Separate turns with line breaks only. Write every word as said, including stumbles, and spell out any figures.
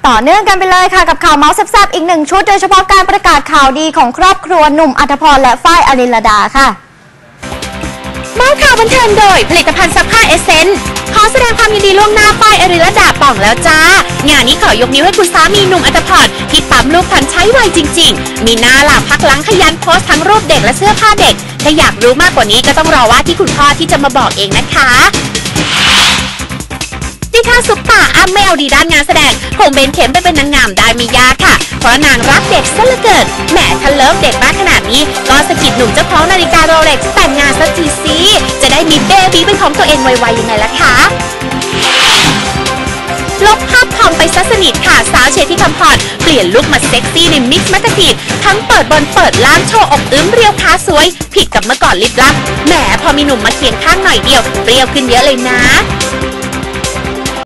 ต่อเนื่องกันไปเลยค่ะกับข่าวเมาส์แซ่บๆอีกหนึ่งชุดโดยเฉพาะการประกาศข่าวดีของครอบครัวหนุ่มอัธพรและฝ้ายอริลดาค่ะเมาส์ข่าวบันเทิงโดยผลิตภัณฑ์ซักผ้าเอเซนส์ขอแสดงความยินดีล่วงหน้าฝ้ายอริลดาป่องแล้วจ้างานนี้ขอยกนิ้วให้คุณสามีหนุ่มอัธพรที่ปั๊มลูกทันใช้ไวจริงๆมีหน้าหล่ะพักหลังขยันโพสต์ทั้งรูปเด็กและเสื้อผ้าเด็กถ้าอยากรู้มากกว่านี้ก็ต้องรอว่าที่คุณพ่อที่จะมาบอกเองนะคะที่ถ้าซุปตาอ้ำไม่เอาดีด้านงานแสดงคงเบนเข็มไปเป็นนางงามได้ไม่ยากค่ะเพราะนางรักเด็กซะเหลือเกินแหมถ้าเลิฟเด็กมากขนาดนี้ก็สะกิดหนุ่มเจ้าของนาฬิกาโรเล็กซ์แต่งงานสักทีสิจะได้มีเบบีเป็นของตัวเองไวๆยังไงล่ะคะลบภาพพอมไปซะสนิทค่ะสาวเชที่คำพรเปลี่ยนลุคมาเซ็กซี่ในมิกซ์แมกกาซีนทั้งเปิดบนเปิดล่างโชว์อกอึ้มเรียวขาสวยผิดกับเมื่อก่อนลิบลับแหมพอมีหนุ่มมาเคียงข้างหน่อยเดียวเปรี้ยวขึ้นเยอะเลยนะ